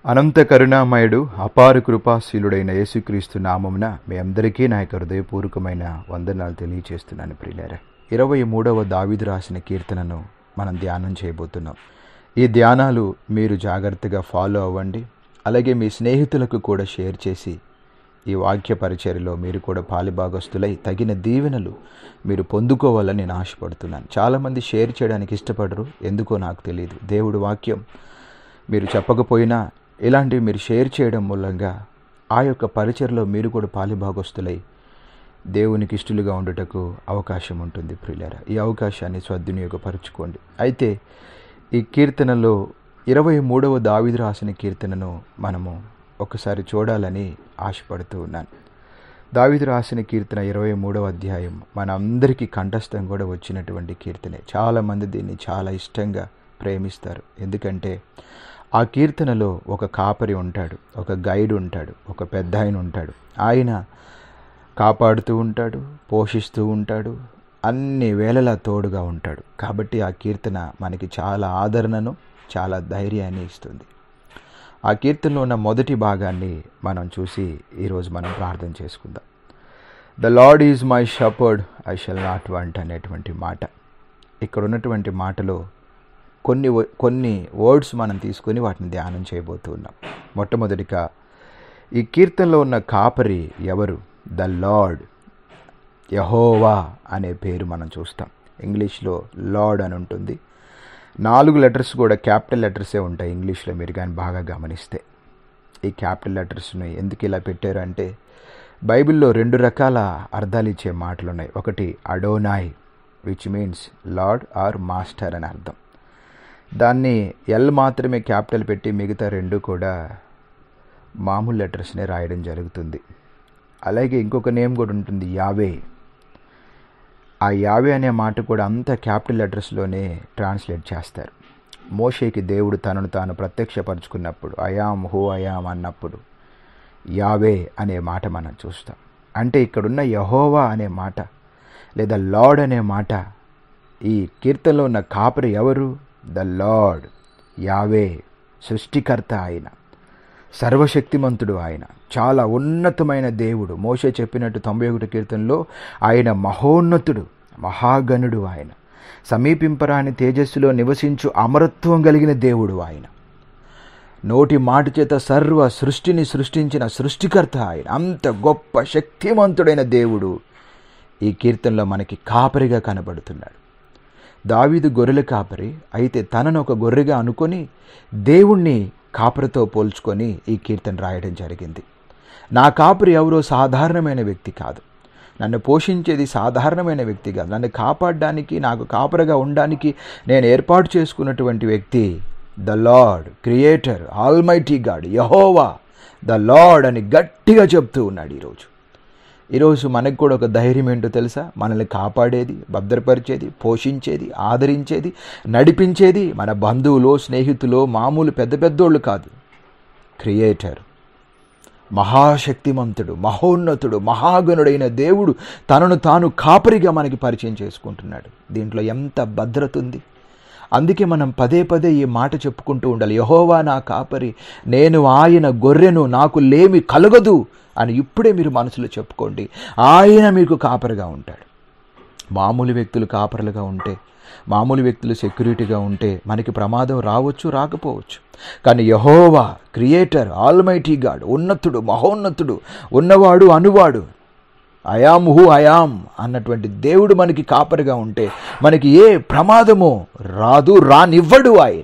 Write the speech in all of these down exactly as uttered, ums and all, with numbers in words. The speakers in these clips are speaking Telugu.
అనంత కరుణామయుడు అపార కృపాశీలుడైన యేసుక్రీస్తు నామమున మీ అందరికీ నా యొక్క హృదయపూర్వకమైన వందనాలు తెలియచేస్తున్నాను ప్రియులారా. ఇరవై మూడవ దావీదు రాసిన కీర్తనను మనం ధ్యానం చేయబోతున్నాం. ఈ ధ్యానాలు మీరు జాగ్రత్తగా ఫాలో అవ్వండి. అలాగే మీ స్నేహితులకు కూడా షేర్ చేసి ఈ వాక్య పరిచర్యలో మీరు కూడా పాలిభాగస్తులై తగిన దీవెనలు మీరు పొందుకోవాలని నేను ఆశపడుతున్నాను. చాలామంది షేర్ చేయడానికి ఇష్టపడరు, ఎందుకో నాకు తెలియదు. దేవుడి వాక్యం మీరు చెప్పకపోయినా ఇలాంటివి మీరు షేర్ చేయడం మూలంగా ఆ యొక్క పరిచర్లో మీరు కూడా పాలిభాగస్తులై దేవునికి ఇష్టలుగా ఉండుటకు అవకాశం ఉంటుంది ప్రియులారా. ఈ అవకాశాన్ని సద్వినియోగపరచుకోండి. అయితే ఈ కీర్తనలో ఇరవై మూడవ దావీదు రాసిన కీర్తనను మనము ఒకసారి చూడాలని ఆశపడుతూ ఉన్నాను. దావీదు రాసిన కీర్తన ఇరవై మూడవ అధ్యాయం మన అందరికీ కంఠస్థం కూడా వచ్చినటువంటి కీర్తనే. చాలామంది దీన్ని చాలా ఇష్టంగా ప్రేమిస్తారు. ఎందుకంటే ఆ కీర్తనలో ఒక కాపరి ఉంటాడు, ఒక గైడ్ ఉంటాడు, ఒక పెద్ద ఆయన ఉంటాడు. ఆయన కాపాడుతూ ఉంటాడు, పోషిస్తూ ఉంటాడు, అన్ని వేళలా తోడుగా ఉంటాడు. కాబట్టి ఆ కీర్తన మనకి చాలా ఆదరణను, చాలా ధైర్యాన్ని ఇస్తుంది. ఆ కీర్తనలో ఉన్న మొదటి భాగాన్ని మనం చూసి ఈరోజు మనం ప్రార్థన చేసుకుందాం. The Lord is my shepherd, I shall not want అనేటువంటి మాట. ఇక్కడ ఉన్నటువంటి మాటలో కొన్ని కొన్ని వర్డ్స్ మనం తీసుకొని వాటిని ధ్యానం చేయబోతూ ఉన్నాం. మొట్టమొదటిగా ఈ కీర్తనలో ఉన్న కాపరి ఎవరు? ద లార్డ్, యెహోవా అనే పేరు మనం చూస్తాం. ఇంగ్లీష్లో లార్డ్ అని ఉంటుంది. నాలుగు లెటర్స్ కూడా క్యాపిటల్ లెటర్సే ఉంటాయి ఇంగ్లీష్లో, మీరు కానీ బాగా గమనిస్తే. ఈ క్యాపిటల్ లెటర్స్ని ఎందుకు ఇలా పెట్టారు అంటే బైబిల్లో రెండు రకాల అర్థాలు ఇచ్చే మాటలు ఉన్నాయి. ఒకటి Adonai, which means lord or master అని అర్థం. దాన్ని ఎల్ మాత్రమే క్యాపిటల్ పెట్టి మిగతా రెండు కూడా మామూలు లెటర్స్నే రాయడం జరుగుతుంది. అలాగే ఇంకొక నేమ్ కూడా ఉంటుంది, యావే. ఆ యావే అనే మాట కూడా అంత క్యాపిటల్ లెటర్స్లోనే ట్రాన్స్లేట్ చేస్తారు. మోషేకి దేవుడు తనను తాను ప్రత్యక్షపరుచుకున్నప్పుడు అయామ్ హూ అయామ్ అన్నప్పుడు యావే అనే మాట మనం చూస్తాం. అంటే ఇక్కడున్న యెహోవా అనే మాట లేదా లార్డ్ అనే మాట, ఈ కీర్తనలో ఉన్న కాపరి ఎవరు? ద లార్డ్, యావే. సృష్టికర్త ఆయన, సర్వశక్తిమంతుడు ఆయన, చాలా ఉన్నతమైన దేవుడు. మోషే చెప్పినట్టు తొంభై ఒకటి కీర్తనలో ఆయన మహోన్నతుడు, మహాగణుడు ఆయన, సమీపింపరాని తేజస్సులో నివసించు అమరత్వం కలిగిన దేవుడు ఆయన, నోటి మాట చేత సర్వ సృష్టిని సృష్టించిన సృష్టికర్త ఆయన. అంత గొప్ప శక్తిమంతుడైన దేవుడు ఈ కీర్తనలో మనకి కాపరిగా కనబడుతున్నాడు. దావీదు గొర్రెల కాపరి అయితే తనను ఒక గొర్రెగా అనుకొని దేవుణ్ణి కాపరితో పోల్చుకొని ఈ కీర్తన రాయడం జరిగింది. నా కాపరి ఎవరో సాధారణమైన వ్యక్తి కాదు, నన్ను పోషించేది సాధారణమైన వ్యక్తి కాదు, నన్ను కాపాడడానికి, నాకు కాపరిగా ఉండడానికి నేను ఏర్పాటు చేసుకున్నటువంటి వ్యక్తి the Lord, creator, almighty God, Jehovah, the Lord అని గట్టిగా చెప్తూ ఉన్నాడు. ఈరోజు ఈరోజు మనకు కూడా ఒక ధైర్యం ఏంటో తెలుసా? మనల్ని కాపాడేది, భద్రపరిచేది, పోషించేది, ఆదరించేది, నడిపించేది మన బంధువులు, స్నేహితులు, మామూలు పెద్ద పెద్దోళ్ళు కాదు. క్రియేటర్, మహాశక్తిమంతుడు, మహోన్నతుడు, మహాగణుడైన దేవుడు తనను తాను కాపరిగా మనకి పరిచయం చేసుకుంటున్నాడు. దీంట్లో ఎంత భద్రత ఉంది! అందుకే మనం పదే పదే ఈ మాట చెప్పుకుంటూ ఉండాలి. యెహోవా నా కాపరి, నేను ఆయన గొర్రెను, నాకు లేమి కలగదు అని ఇప్పుడే మీరు మనసులో చెప్పుకోండి. ఆయన మీకు కాపరిగా ఉంటాడు. మామూలు వ్యక్తులు కాపరులుగా ఉంటే, మామూలు వ్యక్తులు సెక్యూరిటీగా ఉంటే మనకి ప్రమాదం రావచ్చు, రాకపోవచ్చు. కానీ యెహోవా, క్రియేటర్, ఆల్మైటీ గాడ్, ఉన్నతుడు, మహోన్నతుడు, ఉన్నవాడు, అనువాడు, అయామ్ హూ అయామ్ అన్నటువంటి దేవుడు మనకి కాపరిగా ఉంటే మనకి ఏ ప్రమాదమో రాదు, రానివ్వడు ఆయన.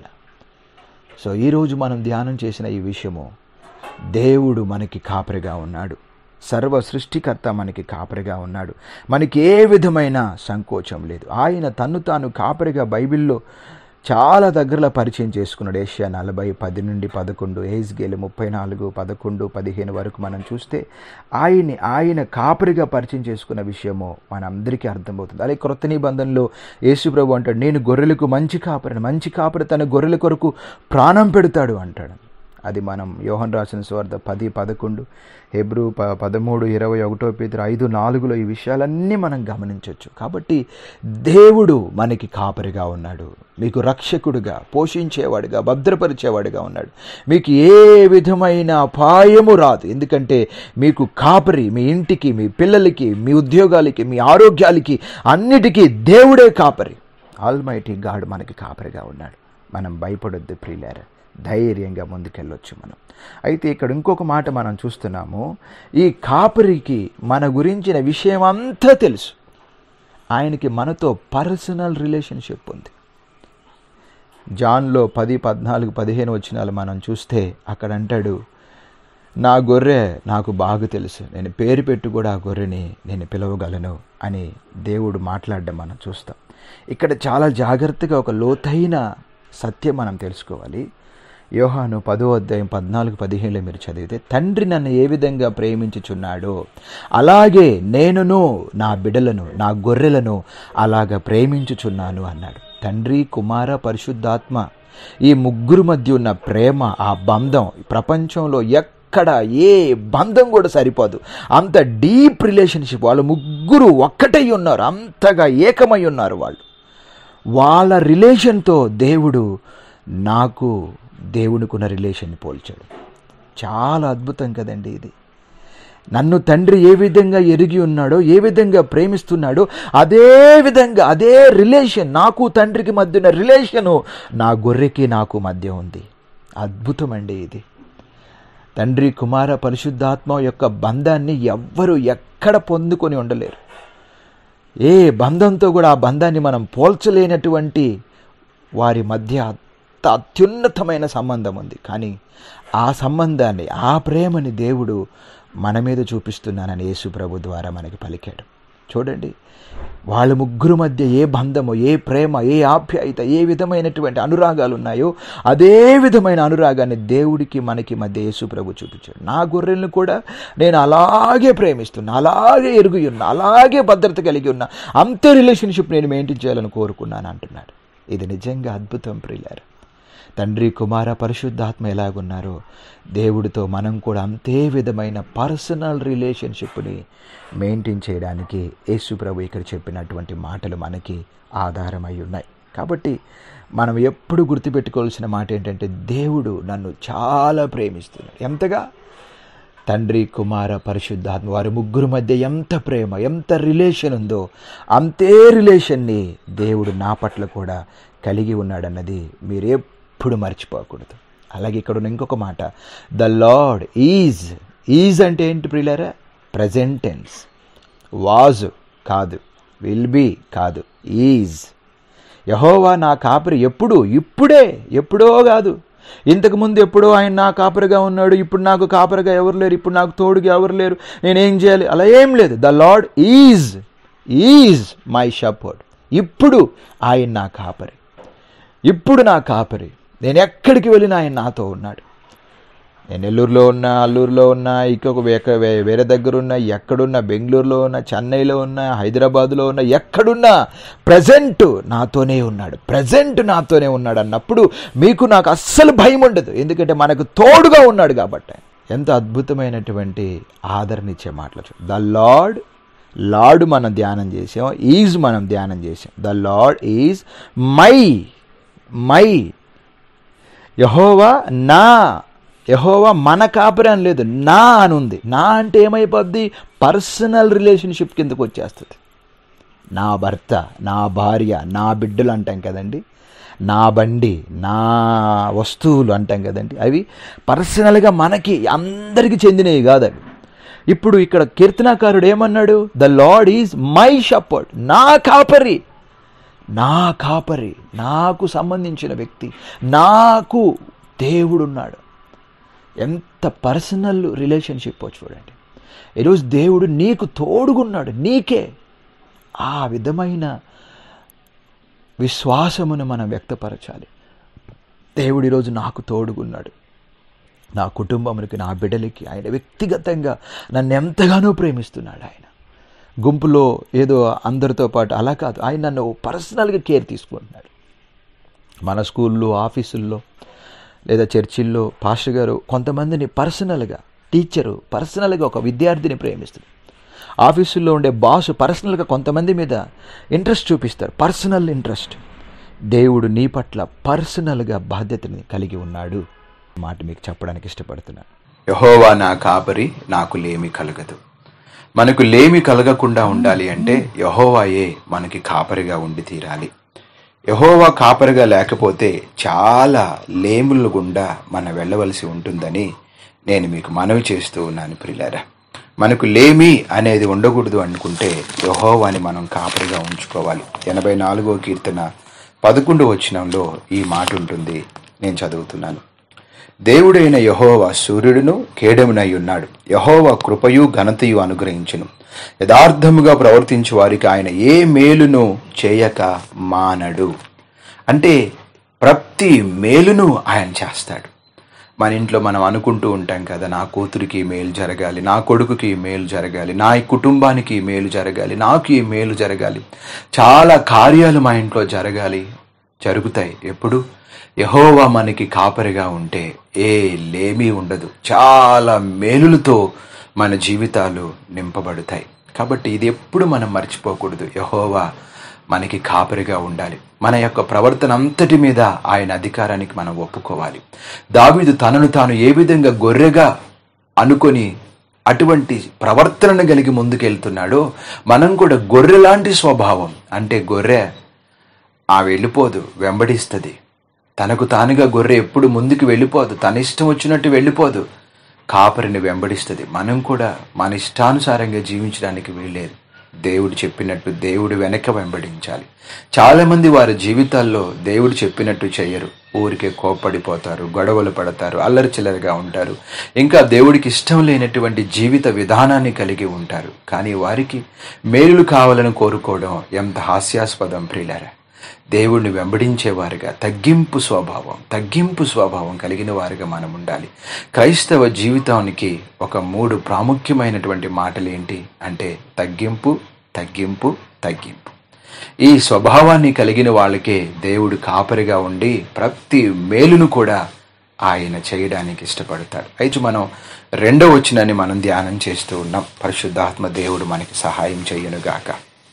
సో ఈరోజు మనం ధ్యానం చేసిన ఈ విషయము, దేవుడు మనకి కాపరిగా ఉన్నాడు, సర్వ సృష్టికర్త మనకి కాపరిగా ఉన్నాడు. మనకి ఏ విధమైన సంకోచం లేదు. ఆయన తన్ను తాను కాపరిగా బైబిల్లో చాలా దగ్గరలో పరిచయం చేసుకున్నాడు. ఏషియా నలభై పది నుండి పదకొండు, హెజ్కేలు ముప్పై నాలుగు పదకొండు పదిహేను వరకు మనం చూస్తే ఆయన్ని ఆయన కాపరిగా పరిచయం చేసుకున్న విషయము మనందరికీ అర్థమవుతుంది. అలాగే క్రొత్త నిబంధనలో యేసు ప్రభు అంటాడు, నేను గొర్రెలకు మంచి కాపరిని, మంచి కాపరి తన గొర్రెల కొరకు ప్రాణం పెడతాడు అంటాడు. అది మనం యోహన్ రాసిన సువార్త పది పదకొండు హెబ్రూ ప పదమూడు ఇరవై ఒకటో పేతురు ఐదు నాలుగులో ఈ విషయాలన్నీ మనం గమనించవచ్చు. కాబట్టి దేవుడు మనకి కాపరిగా ఉన్నాడు, మీకు రక్షకుడుగా, పోషించేవాడుగా, భద్రపరిచేవాడుగా ఉన్నాడు. మీకు ఏ విధమైన అపాయము రాదు, ఎందుకంటే మీకు కాపరి మీ ఇంటికి, మీ పిల్లలకి, మీ ఉద్యోగాలకి, మీ ఆరోగ్యాలకి అన్నిటికీ దేవుడే కాపరి. ఆల్మైటీ గాడ్ మనకి కాపరిగా ఉన్నాడు. మనం భయపడొద్దు ప్రియులారా, ధైర్యంగా ముందుకెళ్ళొచ్చు మనం. అయితే ఇక్కడ ఇంకొక మాట మనం చూస్తున్నాము, ఈ కాపరికి మన గురించిన విషయం అంతా తెలుసు. ఆయనకి మనతో పర్సనల్ రిలేషన్షిప్ ఉంది. జాన్లో పది పద్నాలుగు పదిహేను వచనాలు మనం చూస్తే అక్కడ అంటాడు, నా గొర్రె నాకు బాగా తెలుసు, నేను పేరు పెట్టి కూడా ఆ గొర్రెని నేను పిలవగలను అని దేవుడు మాట్లాడడం మనం చూస్తాం. ఇక్కడ చాలా జాగ్రత్తగా ఒక లోతైన సత్యం మనం తెలుసుకోవాలి. యోహాను పదో అధ్యాయం పద్నాలుగు పదిహేనులో మీరు చదివితే, తండ్రి నన్ను ఏ విధంగా ప్రేమించుచున్నాడో అలాగే నేనును నా బిడ్డలను, నా గొర్రెలను అలాగ ప్రేమించుచున్నాను అన్నాడు. తండ్రి, కుమార, పరిశుద్ధాత్మ ఈ ముగ్గురు మధ్య ఉన్న ప్రేమ, ఆ బంధం ప్రపంచంలో ఎక్కడ ఏ బంధం కూడా సరిపోదు. అంత డీప్ రిలేషన్షిప్. వాళ్ళు ముగ్గురు ఒక్కటై ఉన్నారు, అంతగా ఏకమై ఉన్నారు వాళ్ళు. వాళ్ళ రిలేషన్తో దేవుడు నాకు దేవునికున్న రిలేషన్ పోల్చాడు. చాలా అద్భుతం కదండి ఇది. నన్ను తండ్రి ఏ విధంగా ఎరిగి ఉన్నాడో, ఏ విధంగా ప్రేమిస్తున్నాడో, అదే విధంగా అదే రిలేషన్ నాకు తండ్రికి మధ్య ఉన్న రిలేషను నా గొర్రెకి నాకు మధ్య ఉంది. అద్భుతం అండి ఇది. తండ్రి, కుమార, పరిశుద్ధాత్మ యొక్క బంధాన్ని ఎవ్వరూ ఎక్కడ పొందుకొని ఉండలేరు. ఏ బంధంతో కూడా ఆ బంధాన్ని మనం పోల్చలేనటువంటి వారి మధ్య అత్యున్నతమైన సంబంధం ఉంది. కానీ ఆ సంబంధాన్ని, ఆ ప్రేమని దేవుడు మన మీద చూపిస్తున్నానని యేసు ప్రభు ద్వారా మనకి పలికాడు. చూడండి, వాళ్ళ ముగ్గురు మధ్య ఏ బంధము, ఏ ప్రేమ, ఏ ఆప్యాయత, ఏ విధమైనటువంటి అనురాగాలు ఉన్నాయో అదే విధమైన అనురాగాన్ని దేవుడికి మనకి మధ్య యేసు ప్రభు చూపించాడు. నా గొర్రెలను కూడా నేను అలాగే ప్రేమిస్తున్నా, అలాగే ఎరుగు ఉన్నా, అలాగే భద్రత కలిగి ఉన్నా, అంతే రిలేషన్షిప్ నేను మెయింటైన్ చేయాలని కోరుకున్నాను అంటున్నాడు. ఇది నిజంగా అద్భుతం ప్రియులారా. తండ్రి, కుమార, పరిశుద్ధాత్మ ఎలాగున్నారో దేవుడితో మనం కూడా అంతే విధమైన పర్సనల్ రిలేషన్షిప్ని మెయింటైన్ చేయడానికి యేసు ప్రభు ఇక్కడ చెప్పినటువంటి మాటలు మనకి ఆధారమై ఉన్నాయి. కాబట్టి మనం ఎప్పుడు గుర్తుపెట్టుకోవాల్సిన మాట ఏంటంటే, దేవుడు నన్ను చాలా ప్రేమిస్తున్నాడు. ఎంతగా? తండ్రి, కుమార, పరిశుద్ధాత్మ వారి ముగ్గురు మధ్య ఎంత ప్రేమ, ఎంత రిలేషన్ ఉందో అంతే రిలేషన్ని దేవుడు నా పట్ల కూడా కలిగి ఉన్నాడన్నది మీరు ఎప్పుడు మర్చిపోకూడదు. అలాగే ఇక్కడ ఉన్న ఇంకొక మాట, ద లార్డ్ ఈజ్. ఈజ్ అంటే ఏంటి ప్రియులారా? Present tense. వాజ్ కాదు, విల్ బీ కాదు, ఈజ్. యెహోవా నా కాపరి. ఎప్పుడు? ఇప్పుడే, ఎప్పుడో కాదు. ఇంతకుముందు ఎప్పుడో ఆయన నా కాపరిగా ఉన్నాడు, ఇప్పుడు నాకు కాపరిగా ఎవరు లేరు, ఇప్పుడు నాకు తోడుగా ఎవరు లేరు, నేనేం చేయాలి, అలా ఏం లేదు. The Lord is, is my shepherd. ఇప్పుడు ఆయన నా కాపరి, ఇప్పుడు నా కాపరి. నేను ఎక్కడికి వెళ్ళినా ఆయన నాతో ఉన్నాడు. నేను నెల్లూరులో ఉన్నా, అల్లూరులో ఉన్నా, ఇంకొక వేరే దగ్గర ఉన్నా, ఎక్కడున్నా, బెంగళూరులో ఉన్నా, చెన్నైలో ఉన్నా, హైదరాబాదులో ఉన్నా, ఎక్కడున్నా ప్రజెంట్ నాతోనే ఉన్నాడు, ప్రజెంట్ నాతోనే ఉన్నాడు అన్నప్పుడు మీకు నాకు అస్సలు భయం ఉండదు. ఎందుకంటే మనకు తోడుగా ఉన్నాడు కాబట్టి. ఎంత అద్భుతమైనటువంటి ఆదరణ ఇచ్చే మాటలు. ద లార్డ్, లార్డ్ మనం ధ్యానం చేసాం, ఈజ్ మనం ధ్యానం చేసాం. The Lord is my, my. Jehovah నా, యెహోవా మన కాపరి అని లేదు, నా అని ఉంది. నా అంటే ఏమైపోద్ది? పర్సనల్ రిలేషన్షిప్ కిందకు వచ్చేస్తుంది. నా భర్త, నా భార్య, నా బిడ్డలు అంటాం కదండి, నా బండి, నా వస్తువులు అంటాం కదండి, అవి పర్సనల్గా మనకి అందరికీ చెందినవి కాదు అవి. ఇప్పుడు ఇక్కడ కీర్తనాకారుడు ఏమన్నాడు? The Lord is my shepherd. నా కాపరి, నా కాపరి, నాకు సంబంధించిన వ్యక్తి, నాకు దేవుడున్నాడు. ఎంత పర్సనల్ రిలేషన్షిప్ చూడండి. ఈరోజు దేవుడు నీకు తోడుగున్నాడు, నీకే. ఆ విధమైన విశ్వాసమును మనం వ్యక్తపరచాలి. దేవుడు ఈరోజు నాకు తోడుగున్నాడు, నా కుటుంబమునికి, నా బిడ్డలకి. ఆయన వ్యక్తిగతంగా నన్ను ఎంతగానో ప్రేమిస్తున్నాడు. ఆయన గుంపులో ఏదో అందరితో పాటు అలా కాదు, ఆయన నన్ను పర్సనల్గా కేర్ తీసుకుంటున్నాడు. మన స్కూల్లో, ఆఫీసుల్లో, లేదా చర్చిల్లో పాస్టర్ గారు కొంతమందిని పర్సనల్గా, టీచరు పర్సనల్గా ఒక విద్యార్థిని ప్రేమిస్తుంది. ఆఫీసుల్లో ఉండే బాసు పర్సనల్గా కొంతమంది మీద ఇంట్రెస్ట్ చూపిస్తారు, పర్సనల్ ఇంట్రెస్ట్. దేవుడు నీ పట్ల పర్సనల్గా బాధ్యతని కలిగి ఉన్నాడు. మాట మీకు చెప్పడానికి ఇష్టపడుతున్నాను. యెహోవా నా కాపరి, నాకు లేమి కలగదు. మనకు లేమి కలగకుండా ఉండాలి అంటే యెహోవాయే మనకి కాపరిగా ఉండి తీరాలి. యెహోవా కాపరిగా లేకపోతే చాలా లేముల గుండా మనం వెళ్ళవలసి ఉంటుందని నేను మీకు మనవి చేస్తూ ఉన్నాను ప్రియులారా. మనకు లేమి అనేది ఉండకూడదు అనుకుంటే యెహోవాని మనం కాపరిగా ఉంచుకోవాలి. ఎనభై నాలుగో కీర్తన పదకొండు వచనంలో ఈ మాట ఉంటుంది, నేను చదువుతున్నాను. దేవుడైన యెహోవా సూర్యుడును కేడమునై ఉన్నాడు. యెహోవా కృపయు ఘనతయు అనుగ్రహించును. యథార్థముగా ప్రవర్తించు వారికి ఆయన ఏ మేలును చేయక మానడు. అంటే ప్రతి మేలును ఆయన చేస్తాడు. మన ఇంట్లో మనం అనుకుంటూ ఉంటాం కదా, నా కూతురికి మేలు జరగాలి, నా కొడుకుకి మేలు జరగాలి, నా కుటుంబానికి మేలు జరగాలి, నాకు ఈ మేలు జరగాలి, చాలా కార్యాలు మా ఇంట్లో జరగాలి. జరుగుతాయి ఎప్పుడు? యెహోవా మనకి కాపరిగా ఉంటే ఏ లేమీ ఉండదు. చాలా మేలులతో మన జీవితాలు నింపబడతాయి. కాబట్టి ఇది ఎప్పుడు మనం మర్చిపోకూడదు. యెహోవా మనకి కాపరిగా ఉండాలి. మన యొక్క ప్రవర్తన అంతటి మీద ఆయన అధికారానికి మనం ఒప్పుకోవాలి. దావీదు తనను తాను ఏ విధంగా గొర్రెగా అనుకొని అటువంటి ప్రవర్తనను కలిగి ముందుకెళ్తున్నాడో మనం కూడా గొర్రె లాంటి స్వభావం. అంటే గొర్రె ఆ వెళ్ళిపోదు, వెంబడిస్తుంది. తనకు తానుగా గొర్రె ఎప్పుడు ముందుకు వెళ్ళిపోదు, తన ఇష్టం వచ్చినట్టు వెళ్ళిపోదు, కాపరిని వెంబడిస్తుంది. మనం కూడా మన ఇష్టానుసారంగా జీవించడానికి వీల్లేదు. దేవుడు చెప్పినట్టు దేవుడు వెనక వెంబడించాలి. చాలామంది వారి జీవితాల్లో దేవుడు చెప్పినట్టు చేయరు. ఊరికే కోప్పడిపోతారు, గొడవలు పడతారు, అల్లరి చిల్లరగా ఉంటారు, ఇంకా దేవుడికి ఇష్టం లేనటువంటి జీవిత విధానాన్ని కలిగి ఉంటారు. కానీ వారికి మేలులు కావాలని కోరుకోవడం ఎంత హాస్యాస్పదం ప్రియులారా. దేవుడిని వెంబడించేవారుగా తగ్గింపు స్వభావం తగ్గింపు స్వభావం కలిగిన వారుగా మనం ఉండాలి. క్రైస్తవ జీవితానికి ఒక మూడు ప్రాముఖ్యమైనటువంటి మాటలు ఏంటి అంటే తగ్గింపు, తగ్గింపు, తగ్గింపు. ఈ స్వభావాన్ని కలిగిన వాళ్ళకే దేవుడు కాపరిగా ఉండి ప్రతి మేలును కూడా ఆయన చేయడానికి ఇష్టపడతాడు. అయితే మనం రెండో వచనాన్ని మనం ధ్యానం చేస్తూ ఉన్నాం. పరిశుద్ధాత్మ దేవుడు మనకి సహాయం చేయనుగాక.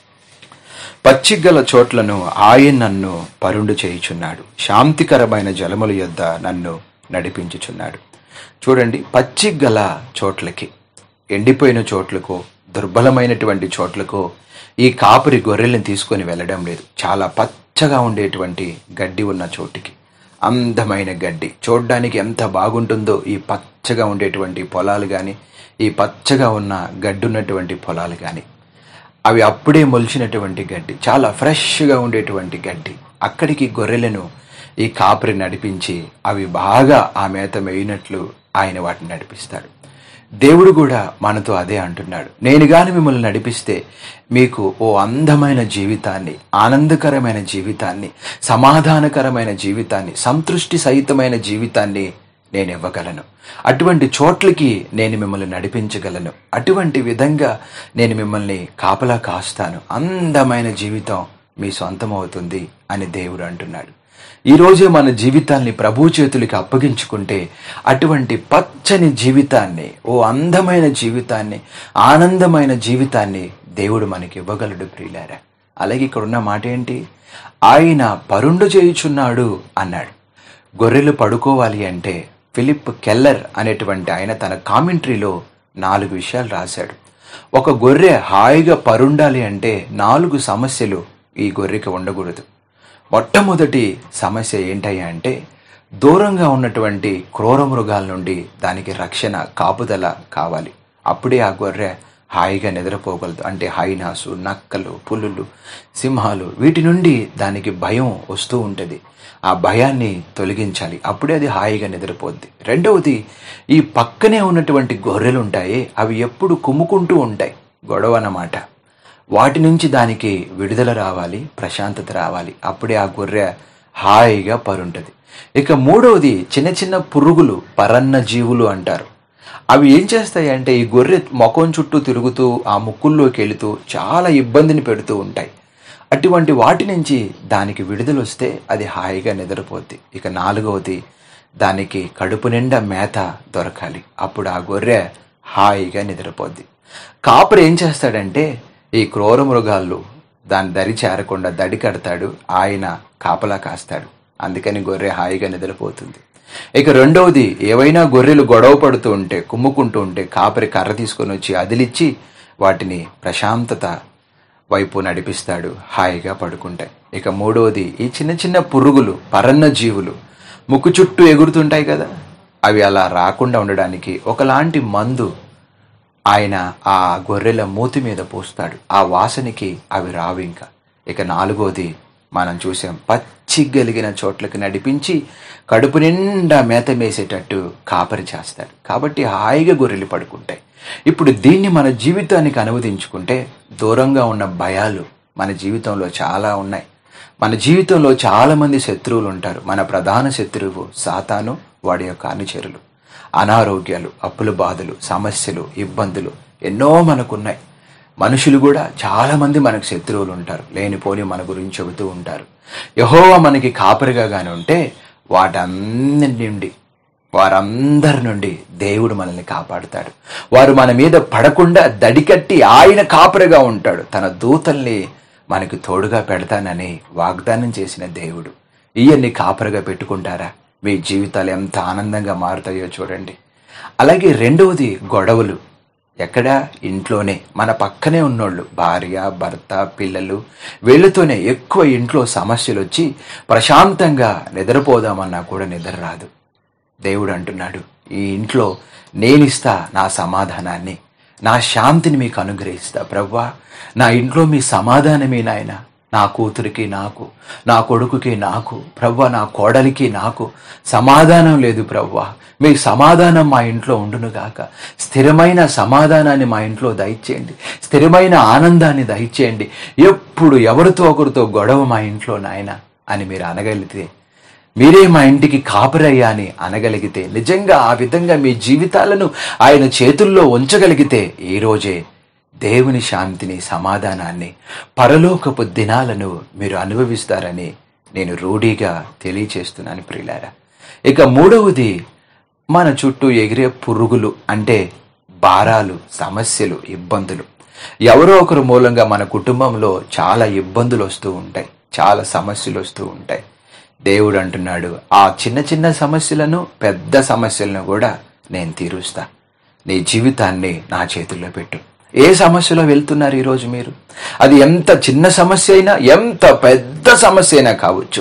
పచ్చిగల చోట్లను ఆయన నన్ను పరుండు చేయుచున్నాడు, శాంతికరమైన జలముల యొద్ద నన్ను నడిపించుచున్నాడు. చూడండి, పచ్చిగల చోట్లకి, ఎండిపోయిన చోట్లకు, దుర్బలమైనటువంటి చోట్లకు ఈ కాపరి గొర్రెల్ని తీసుకొని వెళ్ళడం లేదు. చాలా పచ్చగా ఉండేటువంటి గడ్డి ఉన్న చోటికి, అందమైన గడ్డి చూడడానికి ఎంత బాగుంటుందో ఈ పచ్చగా ఉండేటువంటి పొలాలు కానీ, ఈ పచ్చగా ఉన్న గడ్డి ఉన్నటువంటి పొలాలు కానీ, అవి అప్పుడే మొలిచినటువంటి గడ్డి, చాలా ఫ్రెష్గా ఉండేటువంటి గడ్డి, అక్కడికి గొర్రెలను ఈ కాపరి నడిపించి అవి బాగా ఆ మేత మేయినట్లు ఆయన వాటిని నడిపిస్తాడు. దేవుడు కూడా మనతో అదే అంటున్నాడు. నేను గాని మిమ్మల్ని నడిపిస్తే మీకు ఓ అందమైన జీవితాన్ని, ఆనందకరమైన జీవితాన్ని, సమాధానకరమైన జీవితాన్ని, సంతృష్టి సహితమైన జీవితాన్ని నేను ఇవ్వగలను. అటువంటి చోట్లకి నేను మిమ్మల్ని నడిపించగలను. అటువంటి విధంగా నేను మిమ్మల్ని కాపలా కాస్తాను. అందమైన జీవితం మీ సొంతమవుతుంది అని దేవుడు అంటున్నాడు. ఈరోజే మన జీవితాన్ని ప్రభు చేతులకి అప్పగించుకుంటే అటువంటి పచ్చని జీవితాన్ని, ఓ అందమైన జీవితాన్ని, ఆనందమైన జీవితాన్ని దేవుడు మనకి ఇవ్వగలడు ప్రియులారా. అలాగే ఇక్కడ ఉన్న మాట ఏంటి? ఆయన పరుండు చేయుచున్నాడు అన్నాడు. గొర్రెలు పడుకోవాలి అంటే ఫిలిప్ కెల్లర్ అనేటువంటి ఆయన తన కామెంటరీలో నాలుగు విషయాలు రాశాడు. ఒక గొర్రె హాయిగా పరుండాలి అంటే నాలుగు సమస్యలు ఈ గొర్రెకి ఉండకూడదు. మొట్టమొదటి సమస్య ఏంటయ్యా అంటే దూరంగా ఉన్నటువంటి క్రూర మృగాల నుండి దానికి రక్షణ, కాపుదల కావాలి. అప్పుడే ఆ గొర్రె హాయిగా నిద్రపోగలదు. అంటే హైనాసు, నక్కలు, పులులు, సింహాలు, వీటి నుండి దానికి భయం వస్తూ ఉంటుంది. ఆ భయాన్ని తొలగించాలి, అప్పుడే అది హాయిగా నిద్రపోద్ది. రెండవది, ఈ పక్కనే ఉన్నటువంటి గొర్రెలు ఉంటాయి, అవి ఎప్పుడు కుమ్ముకుంటూ ఉంటాయి, గొడవ అన్నమాట. వాటి నుంచి దానికి విడుదల రావాలి, ప్రశాంతత రావాలి, అప్పుడే ఆ గొర్రె హాయిగా పరుంటుంది. ఇక మూడవది, చిన్న చిన్న పురుగులు, పరన్న జీవులు అంటారు. అవి ఏం చేస్తాయి అంటే ఈ గొర్రె ముఖం చుట్టూ తిరుగుతూ ఆ ముక్కుల్లోకి వెళుతూ చాలా ఇబ్బందిని పెడుతూ ఉంటాయి. అటువంటి వాటి నుంచి దానికి విడుదల వస్తే అది హాయిగా నిద్రపోద్ది. ఇక నాలుగవది, దానికి కడుపు నిండా మేత దొరకాలి. అప్పుడు ఆ గొర్రె హాయిగా నిద్రపోద్ది. కాపరి ఏం చేస్తాడంటే ఈ క్రూర మృగాలు దాని దరి చేరకుండా దడి కడతాడు, ఆయన కాపలా కాస్తాడు. అందుకని గొర్రె హాయిగా నిద్రపోతుంది. ఇక రెండవది, ఏవైనా గొర్రెలు గొడవ పడుతూ ఉంటే, కుమ్ముకుంటూ ఉంటే కాపరి కర్ర తీసుకొని వచ్చి అదిలిచ్చి వాటిని ప్రశాంతత వైపు నడిపిస్తాడు, హాయిగా పడుకుంటాయి. ఇక మూడవది, ఈ చిన్న చిన్న పురుగులు, పరన్న జీవులు ముక్కు చుట్టూ ఎగురుతుంటాయి కదా, అవి అలా రాకుండా ఉండడానికి ఒకలాంటి మందు ఆయన ఆ గొర్రెల మూతి మీద పోస్తాడు. ఆ వాసనకి అవి రావు ఇంకా. ఇక నాలుగోది మనం చూసాం, పచ్చిగలిగిన చోట్లకి నడిపించి కడుపు నిండా మేత మేసేటట్టు కాపరి చేస్తాడు. కాబట్టి హాయిగా గొర్రెలు పడుకుంటాయి. ఇప్పుడు దీన్ని మన జీవితానికి అనువదించుకుంటే దూరంగా ఉన్న భయాలు మన జీవితంలో చాలా ఉన్నాయి. మన జీవితంలో చాలా మంది శత్రువులు ఉంటారు. మన ప్రధాన శత్రువు సాతాను, వాడి యొక్క అనుచరులు. అనారోగ్యాలు, అప్పుల బాధలు, సమస్యలు, ఇబ్బందులు ఎన్నో మనకున్నాయి. మనుషులు కూడా చాలా మంది మనకు శత్రువులు ఉంటారు, లేనిపోని మన గురించి చెబుతూ ఉంటారు. యెహోవా మనకి కాపరిగా గాని ఉంటే వాటన్నిటి నుండి, వారందరి నుండి దేవుడు మనల్ని కాపాడుతాడు. వారు మన మీద పడకుండా దడికట్టి ఆయన కాపరిగా ఉంటాడు. తన దూతల్ని మనకు తోడుగా పెడతానని వాగ్దానం చేసిన దేవుడు. ఈయన్ని కాపరిగా పెట్టుకుంటారా? మీ జీవితాలు ఎంత ఆనందంగా మారుతాయో చూడండి. అలాగే రెండవది, గొడవలు. ఎక్కడ? ఇంట్లోనే, మన పక్కనే ఉన్నోళ్ళు, భార్య, భర్త, పిల్లలు, వీళ్ళతోనే ఎక్కువ ఇంట్లో సమస్యలు వచ్చి ప్రశాంతంగా నిద్రపోదామన్నా కూడా నిద్ర రాదు. దేవుడు అంటున్నాడు, ఈ ఇంట్లో నేనిస్తా నా సమాధానాన్ని, నా శాంతిని మీకు అనుగ్రహిస్తా. ప్రభువా, నా ఇంట్లో మీ సమాధానమే నాయన. నా కూతురికి నాకు, నా కొడుకుకి నాకు, ప్రభువా నా కోడలికి నాకు సమాధానం లేదు ప్రభువా. మీ సమాధానం మా ఇంట్లో ఉండునుగాక. స్థిరమైన సమాధానాన్ని మా ఇంట్లో దయచేయండి, స్థిరమైన ఆనందాన్ని దయచేయండి. ఎప్పుడు ఎవరితో ఒకరితో గొడవ మా ఇంట్లో నాయన అని మీరు అనగలిగితే, మీరే మా ఇంటికి కాపరయ్యా అని అనగలిగితే, నిజంగా ఆ విధంగా మీ జీవితాలను ఆయన చేతుల్లో ఉంచగలిగితే ఈ రోజే దేవుని శాంతిని, సమాధానాన్ని, పరలోకపు దినాలను మీరు అనుభవిస్తారని నేను రూఢిగా తెలియచేస్తున్నాను ప్రియులారా. ఇక మూడవది, మన చుట్టూ ఎగిరే పురుగులు, అంటే భారాలు, సమస్యలు, ఇబ్బందులు. ఎవరో ఒకరు మూలంగా మన కుటుంబంలో చాలా ఇబ్బందులు వస్తూ ఉంటాయి, చాలా సమస్యలు వస్తూ ఉంటాయి. దేవుడు అంటున్నాడు, ఆ చిన్న చిన్న సమస్యలను, పెద్ద సమస్యలను కూడా నేను తీరుస్తా. నీ జీవితాన్ని నా చేతుల్లో పెట్టు. ఏ సమస్యలో వెళ్తున్నారు ఈరోజు మీరు? అది ఎంత చిన్న సమస్య అయినా, ఎంత పెద్ద సమస్య అయినా కావచ్చు,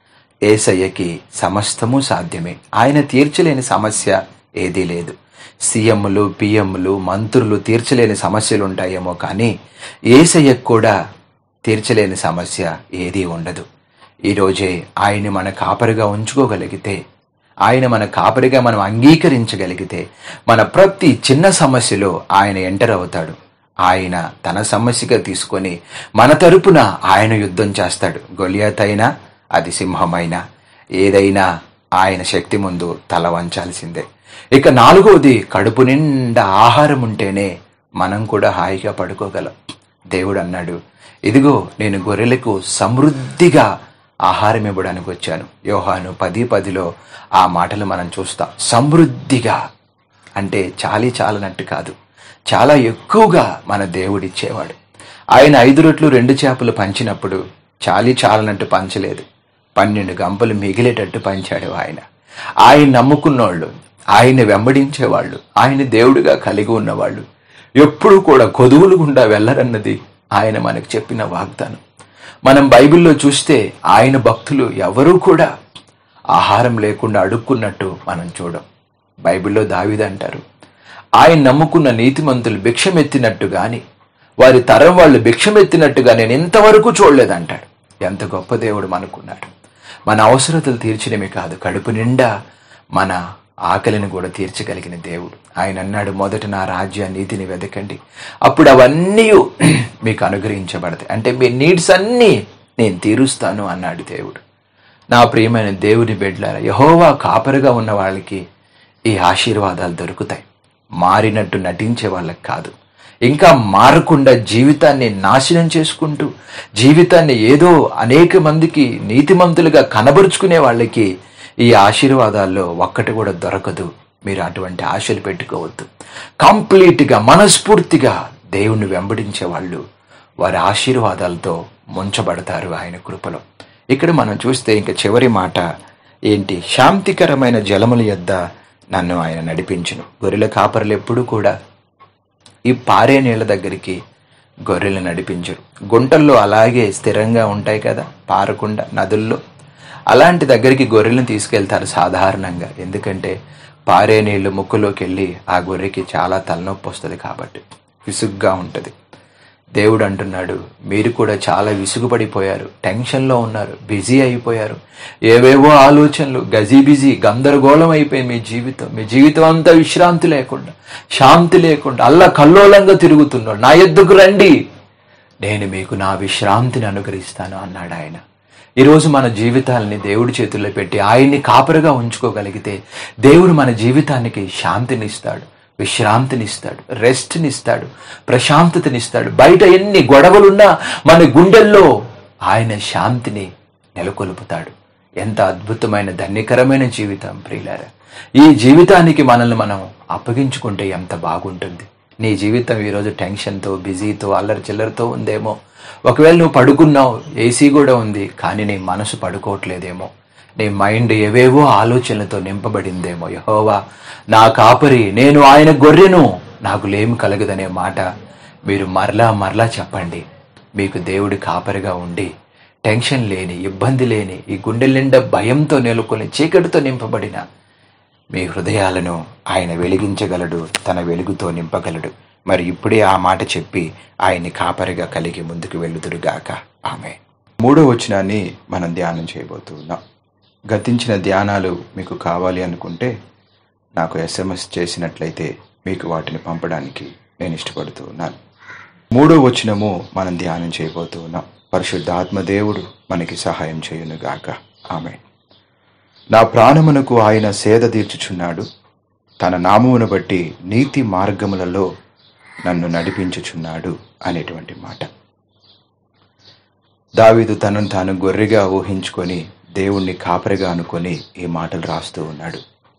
యేసయ్యకి సమస్తము సాధ్యమే. ఆయన తీర్చలేని సమస్య ఏదీ లేదు. సీఎంలు, పిఎంలు, మంత్రులు తీర్చలేని సమస్యలు ఉంటాయేమో, కానీ యేసయ్యకు కూడా తీర్చలేని సమస్య ఏదీ ఉండదు. ఈరోజే ఆయన్ని మన కాపరిగా ఉంచుకోగలిగితే, ఆయన మన కాపరిగా మనం అంగీకరించగలిగితే, మన ప్రతి చిన్న సమస్యలో ఆయన ఎంటర్ అవుతాడు. ఆయన తన సమస్యగా తీసుకొని మన తరపున ఆయన యుద్ధం చేస్తాడు. గొలియాత్ అయినా, అది సింహమైనా, ఏదైనా ఆయన శక్తి ముందు తల వంచాల్సిందే. ఇక నాలుగవది, కడుపు నిండా ఆహారం ఉంటేనే మనం కూడా హాయిగా పడుకోగలం. దేవుడు అన్నాడు, ఇదిగో నేను గొర్రెలకు సమృద్ధిగా ఆహారం ఇవ్వడానికి వచ్చాను. యోహాను పది పదిలో ఆ మాటలు మనం చూస్తాం. సమృద్ధిగా అంటే చాలీ చాలనట్టు కాదు, చాలా ఎక్కువగా మన దేవుడు ఇచ్చేవాడు. ఆయన ఐదు రొట్లు రెండు చేపలు పంచినప్పుడు చాలీ చాలనట్టు పంచలేదు, పన్నెండు గంపలు మిగిలేటట్టు పంచాడు ఆయన. ఆయన నమ్ముకున్నోళ్ళు, ఆయన వెంబడించేవాళ్ళు, ఆయన దేవుడిగా కలిగి ఉన్నవాళ్ళు ఎప్పుడూ కూడా కొదువులు గుండా వెళ్ళరన్నది ఆయన మనకు చెప్పిన వాగ్దానం. మనం బైబిల్లో చూస్తే ఆయన భక్తులు ఎవరూ కూడా ఆహారం లేకుండా అడుక్కున్నట్టు మనం చూడం. బైబిల్లో దావీదు అంటారు, ఆయన నమ్ముకున్న నీతిమంతులు భిక్షమెత్తినట్టు గాని, వారి తరం వాళ్ళు భిక్షమెత్తినట్టుగా నేను ఇంతవరకు చూడలేదంటాడు. ఎంత గొప్ప దేవుడు మనకున్నాడు. మన అవసరతలు తీర్చడమే కాదు, కడుపు నిండా మన ఆకలిని కూడా తీర్చగలిగిన దేవుడు. ఆయన అన్నాడు, మొదట నా రాజ్య నీతిని వెతకండి, అప్పుడు అవన్నీ మీకు అనుగ్రహించబడతాయి. అంటే మీ నీడ్స్ అన్నీ నేను తీరుస్తాను అన్నాడు దేవుడు. నా ప్రియమైన దేవుని బిడ్డలారా, యెహోవా కాపరిగా ఉన్న వాళ్ళకి ఈ ఆశీర్వాదాలు దొరుకుతాయి. మారినట్టు నటించే వాళ్ళకి కాదు, ఇంకా మారకుండా జీవితాన్ని నాశనం చేసుకుంటూ, జీవితాన్ని ఏదో అనేక మందికి నీతిమంతులుగా కనబరుచుకునే వాళ్ళకి ఈ ఆశీర్వాదాల్లో ఒక్కటి కూడా దొరకదు. మీరు అటువంటి ఆశలు పెట్టుకోవద్దు. కంప్లీట్గా మనస్ఫూర్తిగా దేవుణ్ణి వెంబడించే వాళ్ళు వారి ఆశీర్వాదాలతో ముంచబడతారు ఆయన కృపలో. ఇక్కడ మనం చూస్తే ఇంకా చివరి మాట ఏంటి? శాంతికరమైన జలముల యొద్ద నన్ను ఆయన నడిపించును. గొర్రెల కాపరులు ఎప్పుడూ కూడా ఈ పారే నీళ్ళ దగ్గరికి గొర్రెలు నడిపించరు. గుంటల్లో అలాగే స్థిరంగా ఉంటాయి కదా, పారకుండా నదుల్లో. అలాంటి దగ్గరికి గొర్రెలను తీసుకెళ్తారు సాధారణంగా. ఎందుకంటే పారే నీళ్లు ముక్కులోకి వెళ్ళి ఆ గొర్రెకి చాలా తలనొప్పి వస్తుంది కాబట్టి, విసుగ్గా ఉంటుంది. దేవుడు అంటున్నాడు, మీరు కూడా చాలా విసుగుపడిపోయారు, టెన్షన్లో ఉన్నారు, బిజీ అయిపోయారు, ఏవేవో ఆలోచనలు, గజీ బిజీ గందరగోళం అయిపోయి మీ జీవితం మీ జీవితం అంతా విశ్రాంతి లేకుండా, శాంతి లేకుండా, అల్ల కల్లోలంగా తిరుగుతున్నారు. నా యొద్దకు రండి, నేను మీకు నా విశ్రాంతిని అనుగ్రహిస్తాను అన్నాడు ఆయన. ఈరోజు మన జీవితాలని దేవుడి చేతుల్లో పెట్టి ఆయన్ని కాపరిగా ఉంచుకోగలిగితే దేవుడు మన జీవితానికి శాంతినిస్తాడు, విశ్రాంతినిస్తాడు, రెస్ట్నిస్తాడు, ప్రశాంతతనిస్తాడు. బయట ఎన్ని గొడవలున్నా మన గుండెల్లో ఆయన శాంతిని నెలకొల్పుతాడు. ఎంత అద్భుతమైన ధన్యకరమైన జీవితం ప్రియులారా. ఈ జీవితానికి మనల్ని మనం అప్పగించుకుంటే ఎంత బాగుంటుంది. నీ జీవితం ఈరోజు టెన్షన్తో, బిజీతో, అల్లరి చిల్లరితో ఉందేమో. ఒకవేళ నువ్వు పడుకున్నావు, ఏసీ కూడా ఉంది, కానీ నీ మనసు పడుకోవట్లేదేమో. నీ మైండ్ ఏవేవో ఆలోచనలతో నింపబడిందేమో. యెహోవా నా కాపరి, నేను ఆయన గొర్రెను, నాకు లేమి కలగదనే మాట మీరు మరలా మరలా చెప్పండి. మీకు దేవుడి కాపరిగా ఉండి టెన్షన్ లేని, ఇబ్బంది లేని, ఈ గుండె నిండా భయంతో నెలకొని చీకటితో నింపబడిన మీ హృదయాలను ఆయన వెలిగించగలడు, తన వెలుగుతో నింపగలడు. మరి ఇప్పుడే ఆ మాట చెప్పి ఆయన్ని కాపరిగా కలిగి ముందుకు వెళ్ళుదురుగాక. ఆమె మూడో వచనాన్ని మనం ధ్యానం చేయబోతున్నాం. గతించిన ధ్యానాలు మీకు కావాలి అనుకుంటే నాకు ఎస్ఎంఎస్ చేసినట్లయితే మీకు వాటిని పంపడానికి నేను ఇష్టపడుతూ ఉన్నాను. మూడో వచనము మనం ధ్యానం చేయబోతూ ఉన్నాం. పరిశుద్ధాత్మ దేవుడు మనకి సహాయం చేయునుగాక. ఆమె నా ప్రాణమునకు ఆయన సేద తీర్చుచున్నాడు, తన నామమును బట్టి నీతి మార్గములలో నన్ను నడిపించుచున్నాడు అనేటువంటి మాట. దావీదు తనను తాను గొర్రెగా ఊహించుకొని దేవుణ్ణి కాపరిగా అనుకొని ఈ మాటలు రాస్తూ ఉన్నాడు.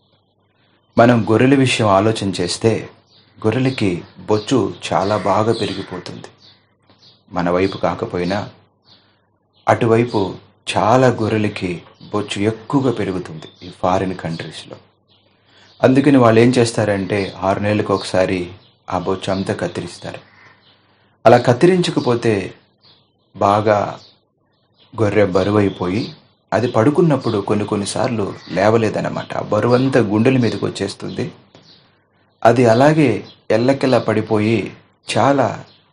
మనం గొర్రెల విషయం ఆలోచన చేస్తే గొర్రెలకి బొచ్చు చాలా బాగా పెరిగిపోతుంది. మన వైపు కాకపోయినా అటువైపు చాలా గొర్రెలకి బొచ్చు ఎక్కువగా పెరుగుతుంది ఈ ఫారిన్ కంట్రీస్లో. అందుకని వాళ్ళు ఏం చేస్తారంటే ఆరు నెలలకు ఒకసారి ఆ బొచ్చు అంతా కత్తిరిస్తారు. అలా కత్తిరించకపోతే బాగా గొర్రె బరువు అయిపోయి అది పడుకున్నప్పుడు కొన్ని కొన్నిసార్లు లేవలేదన్నమాట. ఆ బరువు అంతా గుండెల మీదకి వచ్చేస్తుంది. అది అలాగే ఎల్లకెల్లా పడిపోయి చాలా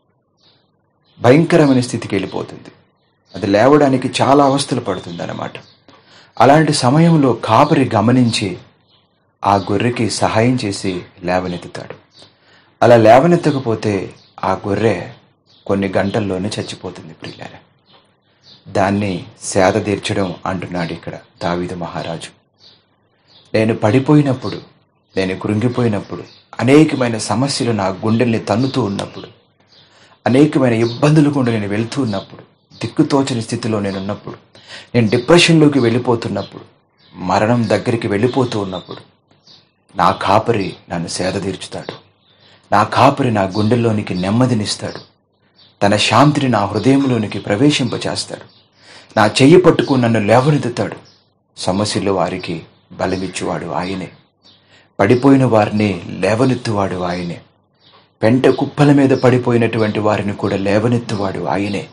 భయంకరమైన స్థితికి వెళ్ళిపోతుంది. అది లేవడానికి చాలా అవస్థలు పడుతుంది అన్నమాట. అలాంటి సమయంలో కాపరి గమనించి ఆ గొర్రెకి సహాయం చేసి లేవనెత్తుతాడు. అలా లేవనెత్తకపోతే ఆ గొర్రె కొన్ని గంటల్లోనే చచ్చిపోతుంది ప్రియులారా. దాన్ని సేద తీర్చడం అంటున్నాడు ఇక్కడ దావీదు మహారాజు. నేను పడిపోయినప్పుడు, నేను కృంగిపోయినప్పుడు, అనేకమైన సమస్యలు నా గుండెల్ని తన్నుతూ ఉన్నప్పుడు, అనేకమైన ఇబ్బందులు గుండా నేను వెళ్తూ ఉన్నప్పుడు, దిక్కుతోచని స్థితిలో నేనున్నప్పుడు, నేను డిప్రెషన్లోకి వెళ్ళిపోతున్నప్పుడు, మరణం దగ్గరికి వెళ్ళిపోతూ ఉన్నప్పుడు నా కాపరి నన్ను సేద తీర్చుతాడు. నా కాపరి నా గుండెల్లోనికి నెమ్మదినిస్తాడు. తన శాంతిని నా హృదయంలోనికి ప్రవేశింపచేస్తాడు. నా చెయ్యి పట్టుకుని నన్ను లేవనెత్తుతాడు. సమస్యలు వారికి బలమిచ్చువాడు ఆయనే. పడిపోయిన వారిని లేవనెత్తువాడు ఆయనే. పెంట కుప్పల మీద పడిపోయినటువంటి వారిని కూడా లేవనెత్తువాడు ఆయనే.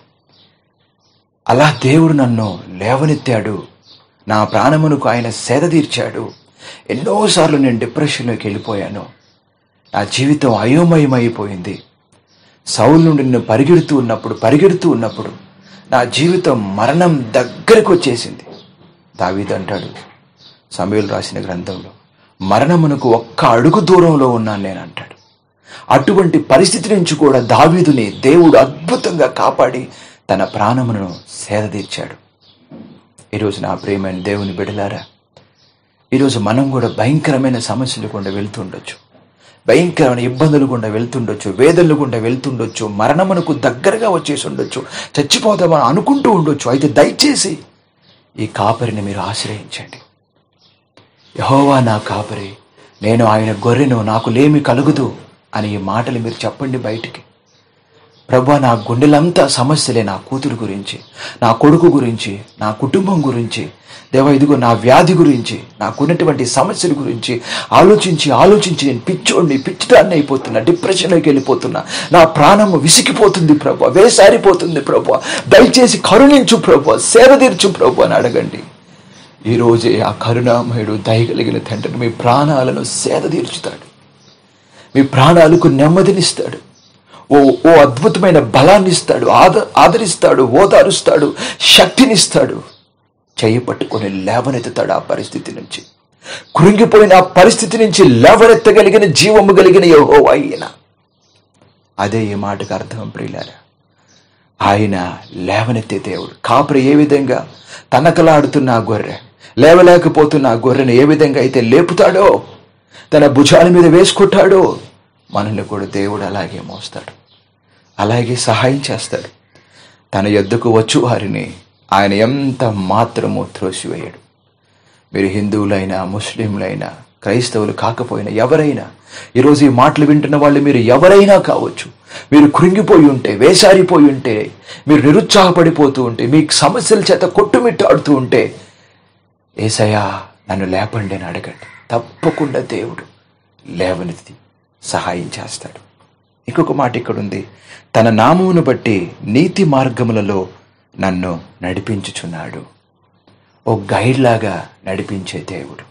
అలా దేవుడు నన్ను లేవనెత్తాడు. నా ప్రాణమునకు ఆయన సేద తీర్చాడు. ఎన్నోసార్లు నేను డిప్రెషన్లోకి వెళ్ళిపోయాను. నా జీవితం అయోమయమైపోయింది. సౌలు నుండి నేను పరిగెడుతూ ఉన్నప్పుడు పరిగెడుతూ ఉన్నప్పుడు నా జీవితం మరణం దగ్గరకు వచ్చేసింది. దావీదు అంటాడు సమూయేలు రాసిన గ్రంథంలో, మరణమునకు ఒక్క అడుగు దూరంలో ఉన్నాను నేను అంటాడు. అటువంటి పరిస్థితి నుంచి కూడా దావీదుని దేవుడు అద్భుతంగా కాపాడి తన ప్రాణమును సేద తీర్చాడు. ఈరోజు నా ప్రియమైన దేవుని బిడ్డలారా, ఈరోజు మనం కూడా భయంకరమైన సమస్యలు గుండా వెళ్తుండొచ్చు, భయంకరమైన ఇబ్బందులు గుండా వెళ్తుండొచ్చు, వేదనలు గుండా వెళ్తుండొచ్చు, మరణమునకు దగ్గరగా వచ్చేసి ఉండొచ్చు, చచ్చిపోదామని అనుకుంటూ ఉండొచ్చు. అయితే దయచేసి ఈ కాపరిని మీరు ఆశ్రయించండి. యెహోవా నా కాపరి, నేను ఆయన గొర్రెను, నాకు లేమి కలుగుదు అని ఈ మాటలు మీరు చెప్పండి బయటికి. ప్రభువా, నా గుండెలంతా సమస్యలే, నా కూతురు గురించి, నా కొడుకు గురించి, నా కుటుంబం గురించి, దేవా ఇదిగో నా వ్యాధి గురించి, నాకున్నటువంటి సమస్యల గురించి ఆలోచించి ఆలోచించి నేను పిచ్చోడిని పిచ్చిదాన్ని అయిపోతున్నా, డిప్రెషన్లోకి వెళ్ళిపోతున్నా, నా ప్రాణము విసిగిపోతుంది ప్రభువా, వేసారిపోతుంది ప్రభువా, దయచేసి కరుణించు ప్రభువా, సేవ తీర్చు ప్రభువా అని అడగండి. ఈరోజే ఆ కరుణామయుడు దయగలిగిన తండ్రిని మీ ప్రాణాలను సేద తీర్చుతాడు, మీ ప్రాణాలకు నెమ్మదినిస్తాడు, ఓ ఓ అద్భుతమైన బలాన్ని ఇస్తాడు, ఆద ఆదరిస్తాడు, ఓదారుస్తాడు, శక్తినిస్తాడు, చెయ్యి పట్టుకొని లేవనెత్తుతాడు ఆ పరిస్థితి నుంచి. కృంగిపోయిన ఆ పరిస్థితి నుంచి లేవనెత్తగలిగిన జీవము కలిగిన యెహోవా ఆయన. అదే ఈ మాటకు అర్థం ప్రియులారా. ఆయన లేవనెత్తే దేవుడు. కాపరి ఏ విధంగా తనకలాడుతున్న ఆ గొర్రె, లేవలేకపోతున్న ఆ గొర్రెను ఏ విధంగా అయితే లేపుతాడో, తన భుజాల మీద వేసుకుంటాడో, మనల్ని కూడా దేవుడు అలాగే మోస్తాడు, అలాగే సహాయం చేస్తాడు. తన యొద్దకు వచ్చు వారిని ఆయన ఎంత మాత్రమూ త్రోసివేయడు. మీరు హిందువులైనా, ముస్లింలైనా, క్రైస్తవులు కాకపోయినా ఎవరైనా, ఈరోజు ఈ మాటలు వింటున్న వాళ్ళు మీరు ఎవరైనా కావచ్చు, మీరు కృంగిపోయి ఉంటే, వేసారిపోయి ఉంటే, మీరు నిరుత్సాహపడిపోతూ ఉంటే, మీకు సమస్యల చేత కొట్టుమిట్టాడుతూ ఉంటే, యేసయ్యా నన్ను లేపండి అని అడగండి. తప్పకుండా దేవుడు లేవనెత్తి సహాయం చేస్తాడు. ఇంకొక మాట ఇక్కడ ఉంది, తన నామమును బట్టి నీతి మార్గములలో నన్ను నడిపించుచున్నాడు. ఓ గైడ్ లాగా నడిపించే దేవుడు.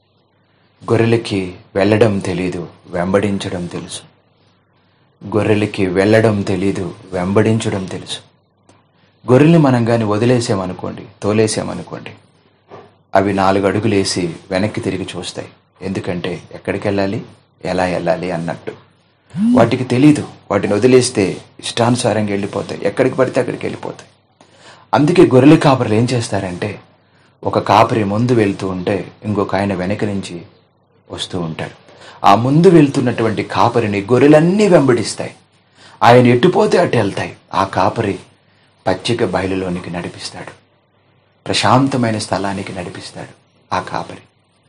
గొర్రెలకి వెళ్ళడం తెలీదు, వెంబడించడం తెలుసు. గొర్రెలకి వెళ్ళడం తెలీదు, వెంబడించడం తెలుసు. గొర్రెల్ని మనం కానీ వదిలేసామనుకోండి, తోలేసామనుకోండి, అవి నాలుగు అడుగులేసి వెనక్కి తిరిగి చూస్తాయి. ఎందుకంటే ఎక్కడికి వెళ్ళాలి, ఎలా వెళ్ళాలి అన్నట్టు వాటికి తెలీదు. వాటిని వదిలేస్తే ఇష్టానుసారంగా వెళ్ళిపోతాయి, ఎక్కడికి పడితే అక్కడికి వెళ్ళిపోతాయి. అందుకే గొర్రెల కాపరులు ఏం చేస్తారంటే, ఒక కాపరి ముందు వెళ్తూ ఉంటే ఇంకొక ఆయన వెనక నుంచి వస్తూ ఉంటాడు. ఆ ముందు వెళ్తున్నటువంటి కాపరిని గొర్రెలన్నీ వెంబడిస్తాయి. ఆయన ఎట్టుపోతే అటు వెళ్తాయి. ఆ కాపరి పచ్చిక బయలులోనికి నడిపిస్తాడు, ప్రశాంతమైన స్థలానికి నడిపిస్తాడు ఆ కాపరి.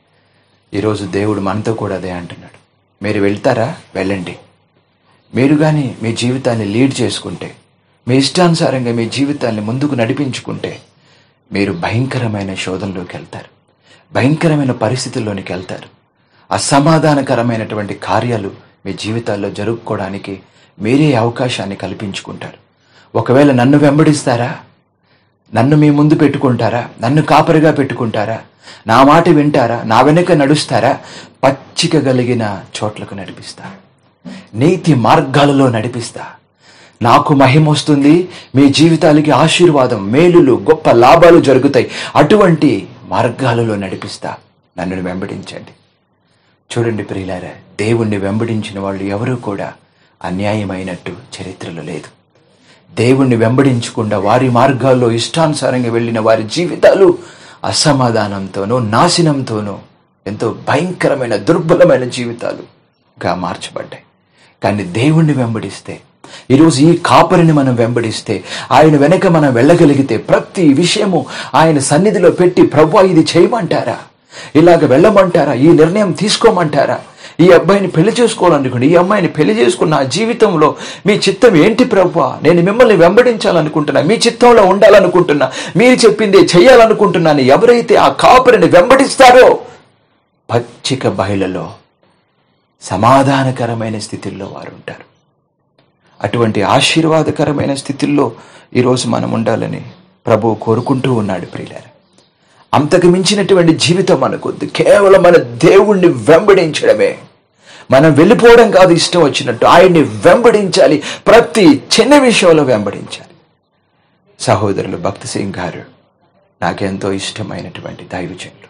ఈరోజు దేవుడు మనతో కూడా అదే అంటున్నాడు. మీరు వెళ్తారా, వెళ్ళండి. మీరు కానీ మీ జీవితాన్ని లీడ్ చేసుకుంటే, మీ ఇష్టానుసారంగా మీ జీవితాన్ని ముందుకు నడిపించుకుంటే, మీరు భయంకరమైన శోధనలోకి వెళ్తారు, భయంకరమైన పరిస్థితుల్లోనికి వెళ్తారు. అసమాధానకరమైనటువంటి కార్యాలు మీ జీవితాల్లో జరుపుకోవడానికి మీరే అవకాశాన్ని కల్పించుకుంటారు. ఒకవేళ నన్ను వెంబడిస్తారా, నన్ను మీ ముందు పెట్టుకుంటారా, నన్ను కాపరిగా పెట్టుకుంటారా, నా మాట వింటారా, నా వెనుక నడుస్తారా, పచ్చిక కలిగిన చోట్లకు నడిపిస్తా, నీతి మార్గాలలో నడిపిస్తా. నాకు మహిమ వస్తుంది, మీ జీవితాలకి ఆశీర్వాదం, మేలులు, గొప్ప లాభాలు జరుగుతాయి. అటువంటి మార్గాలలో నడిపిస్తా. నన్ను వెంబడించండి. చూడండి ప్రియులారా, దేవుణ్ణి వెంబడించిన వాళ్ళు ఎవరూ కూడా అన్యాయమైనట్టు చరిత్రలో లేదు. దేవుణ్ణి వెంబడించకుండా వారి మార్గాల్లో ఇష్టానుసారంగా వెళ్ళిన వారి జీవితాలు అసమాధానంతోనూ, నాశనంతోనూ, ఎంతో భయంకరమైన దుర్బలమైన జీవితాలుగా మార్చబడ్డాయి. కానీ దేవుణ్ణి వెంబడిస్తే, ఈరోజు ఈ కాపరిని మనం వెంబడిస్తే, ఆయన వెనక మనం వెళ్ళగలిగితే, ప్రతి విషయము ఆయన సన్నిధిలో పెట్టి, ప్రభువా ఇది చేయమంటారా, ఇలాగ వెళ్ళమంటారా, ఈ నిర్ణయం తీసుకోమంటారా, ఈ అబ్బాయిని పెళ్లి చేసుకోవాలనుకోండి, ఈ అమ్మాయిని పెళ్లి చేసుకున్న ఆ జీవితంలో మీ చిత్తం ఏంటి ప్రభువా, నేను మిమ్మల్ని వెంబడించాలనుకుంటున్నా, మీ చిత్తంలో ఉండాలనుకుంటున్నా, మీరు చెప్పిందే చెయ్యాలనుకుంటున్నాను. ఎవరైతే ఆ కాపరిని వెంబడిస్తారో పచ్చిక బయలులో సమాధానకరమైన స్థితిలో వారు ఉంటారు. అటువంటి ఆశీర్వాదకరమైన స్థితిల్లో ఈరోజు మనం ఉండాలని ప్రభువు కోరుకుంటూ ఉన్నాడు ప్రియులారా. అంతకు మించినటువంటి జీవితం మనకొద్దు. కేవలం మన దేవుణ్ణి వెంబడించడమే. మనం వెళ్ళిపోవడం కాదు ఇష్టం వచ్చినట్టు, ఆయన్ని వెంబడించాలి. ప్రతి చిన్న విషయంలో వెంబడించాలి. సహోదరులు, భక్తి సింగ్ గారు నాకెంతో ఇష్టమైనటువంటి దైవజనులు.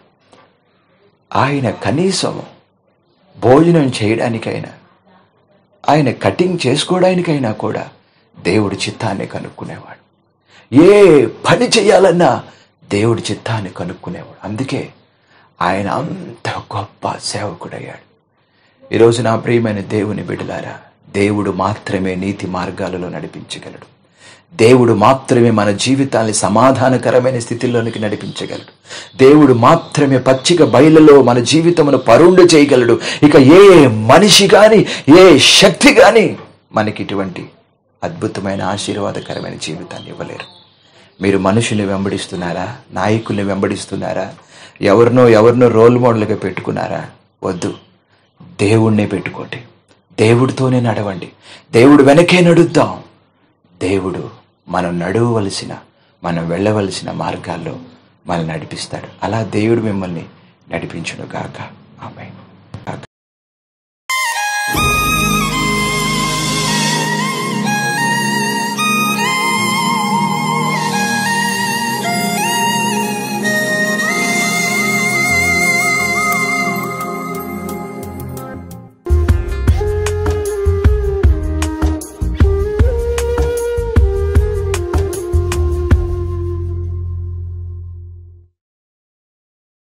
ఆయన కనీసం భోజనం చేయడానికైనా, ఆయన కటింగ్ చేసుకోవడానికైనా కూడా దేవుడి చిత్తాన్ని కనుక్కునేవాడు. ఏ పని చేయాలన్నా దేవుడి చిత్తాన్ని కనుక్కునేవాడు. అందుకే ఆయన అంత గొప్ప సేవకుడయ్యాడు. ఈరోజు నా ప్రియమైన దేవుని బిడ్డలారా, దేవుడు మాత్రమే నీతి మార్గాలలో నడిపించగలడు. దేవుడు మాత్రమే మన జీవితాన్ని సమాధానకరమైన స్థితిలోనికి నడిపించగలడు. దేవుడు మాత్రమే పచ్చిక బయలులో మన జీవితమును పరుండు చేయగలడు. ఇక ఏ మనిషి కానీ ఏ శక్తి కానీ మనకి ఇటువంటి అద్భుతమైన ఆశీర్వాదకరమైన జీవితాన్ని ఇవ్వలేరు. మీరు మనుషుల్ని వెంబడిస్తున్నారా? నాయకుల్ని వెంబడిస్తున్నారా? ఎవరినో ఎవరినో రోల్ మోడల్గా పెట్టుకున్నారా? వద్దు, దేవుణ్ణే పెట్టుకోండి. దేవుడితోనే నడవండి. దేవుడు వెనకే నడుద్దాం. దేవుడు మనం నడవవలసిన, మనం వెళ్ళవలసిన మార్గాల్లో మనల్ని నడిపిస్తాడు. అలా దేవుడు మిమ్మల్ని నడిపించును గాక. ఆమేన్.